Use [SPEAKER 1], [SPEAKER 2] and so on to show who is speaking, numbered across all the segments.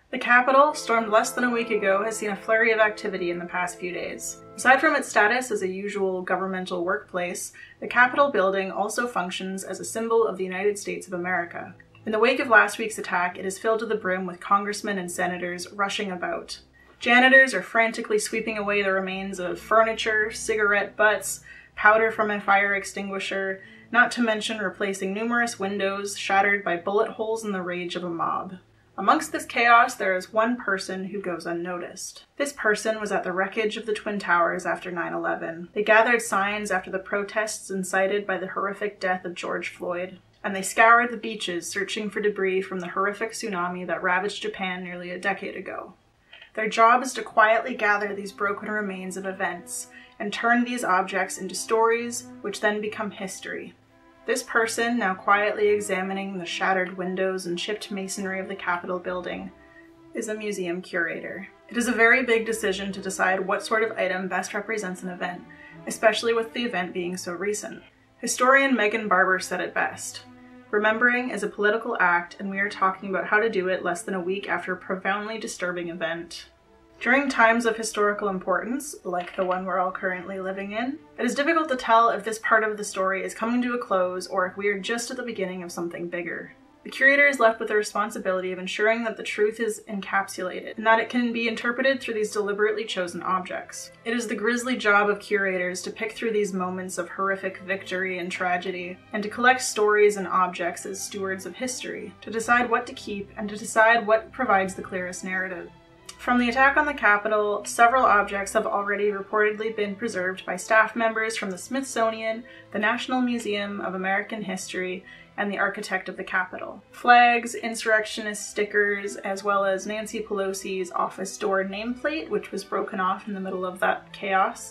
[SPEAKER 1] The Capitol, stormed less than a week ago, has seen a flurry of activity in the past few days. Aside from its status as a usual governmental workplace, the Capitol building also functions as a symbol of the United States of America. In the wake of last week's attack, it is filled to the brim with congressmen and senators rushing about. Janitors are frantically sweeping away the remains of furniture, cigarette butts, powder from a fire extinguisher, not to mention replacing numerous windows shattered by bullet holes in the rage of a mob. Amongst this chaos, there is one person who goes unnoticed. This person was at the wreckage of the Twin Towers after 9/11. They gathered signs after the protests incited by the horrific death of George Floyd, and they scoured the beaches searching for debris from the horrific tsunami that ravaged Japan nearly a decade ago. Their job is to quietly gather these broken remains of events and turn these objects into stories which then become history. This person, now quietly examining the shattered windows and chipped masonry of the Capitol building, is a museum curator. It is a very big decision to decide what sort of item best represents an event, especially with the event being so recent. Historian Megan Barber said it best. Remembering is a political act, and we are talking about how to do it less than a week after a profoundly disturbing event. During times of historical importance, like the one we're all currently living in, it is difficult to tell if this part of the story is coming to a close or if we are just at the beginning of something bigger. The curator is left with the responsibility of ensuring that the truth is encapsulated and that it can be interpreted through these deliberately chosen objects. It is the grisly job of curators to pick through these moments of horrific victory and tragedy, and to collect stories and objects as stewards of history, to decide what to keep and to decide what provides the clearest narrative. From the attack on the Capitol, several objects have already reportedly been preserved by staff members from the Smithsonian, the National Museum of American History, and the architect of the Capitol. Flags, insurrectionist stickers, as well as Nancy Pelosi's office door nameplate, which was broken off in the middle of that chaos,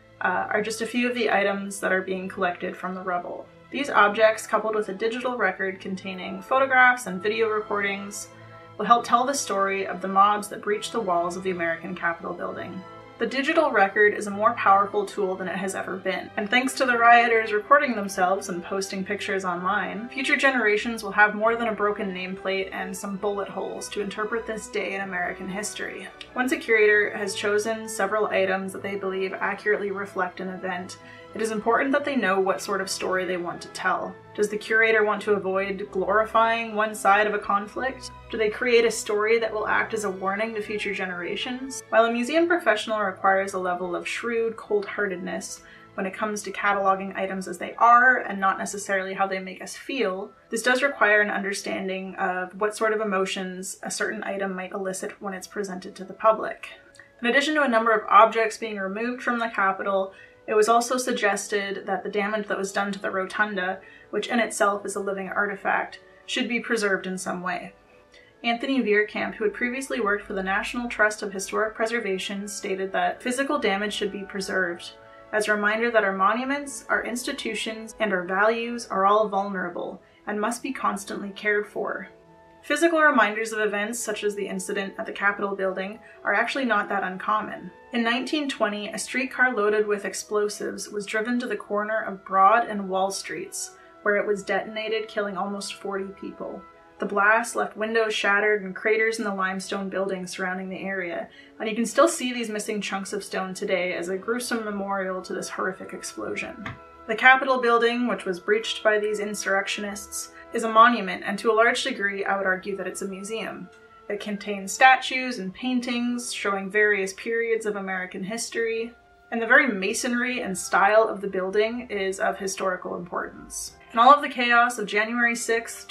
[SPEAKER 1] are just a few of the items that are being collected from the rubble. These objects, coupled with a digital record containing photographs and video recordings, will help tell the story of the mobs that breached the walls of the American Capitol building. The digital record is a more powerful tool than it has ever been, and thanks to the rioters recording themselves and posting pictures online, future generations will have more than a broken nameplate and some bullet holes to interpret this day in American history. Once a curator has chosen several items that they believe accurately reflect an event, it is important that they know what sort of story they want to tell. Does the curator want to avoid glorifying one side of a conflict? Do they create a story that will act as a warning to future generations? While a museum professional requires a level of shrewd cold-heartedness when it comes to cataloging items as they are and not necessarily how they make us feel, this does require an understanding of what sort of emotions a certain item might elicit when it's presented to the public. In addition to a number of objects being removed from the Capitol, it was also suggested that the damage that was done to the rotunda, which in itself is a living artifact, should be preserved in some way. Anthony Veerkamp, who had previously worked for the National Trust of Historic Preservation, stated that physical damage should be preserved, as a reminder that our monuments, our institutions, and our values are all vulnerable and must be constantly cared for. Physical reminders of events such as the incident at the Capitol building are actually not that uncommon. In 1920, a streetcar loaded with explosives was driven to the corner of Broad and Wall Streets, where it was detonated, killing almost 40 people. The blast left windows shattered and craters in the limestone buildings surrounding the area, and you can still see these missing chunks of stone today as a gruesome memorial to this horrific explosion. The Capitol building, which was breached by these insurrectionists, is a monument, and to a large degree I would argue that it's a museum. It contains statues and paintings showing various periods of American history, and the very masonry and style of the building is of historical importance. In all of the chaos of January 6,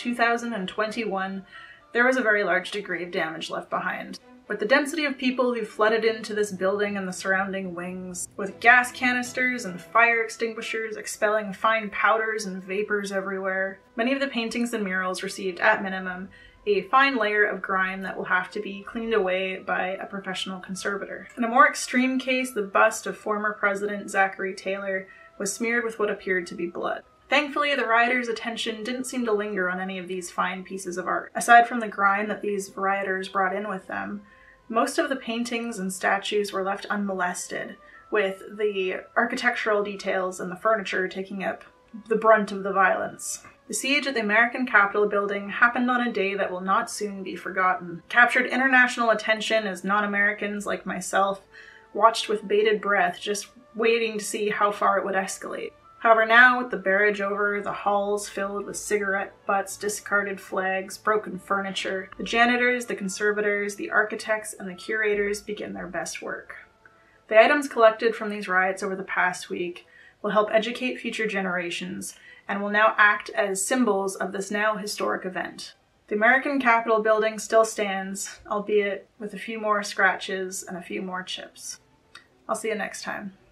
[SPEAKER 1] 2021, there was a very large degree of damage left behind. With the density of people who flooded into this building and the surrounding wings, with gas canisters and fire extinguishers expelling fine powders and vapors everywhere, many of the paintings and murals received, at minimum, a fine layer of grime that will have to be cleaned away by a professional conservator. In a more extreme case, the bust of former President Zachary Taylor was smeared with what appeared to be blood. Thankfully, the rioters' attention didn't seem to linger on any of these fine pieces of art. Aside from the grime that these rioters brought in with them, most of the paintings and statues were left unmolested, with the architectural details and the furniture taking up the brunt of the violence. The siege at the American Capitol building happened on a day that will not soon be forgotten. Captured international attention as non-Americans like myself watched with bated breath, just waiting to see how far it would escalate. However, now with the barrage over, the halls filled with cigarette butts, discarded flags, broken furniture, the janitors, the conservators, the architects, and the curators begin their best work. The items collected from these riots over the past week will help educate future generations and will now act as symbols of this now historic event. The American Capitol building still stands, albeit with a few more scratches and a few more chips. I'll see you next time.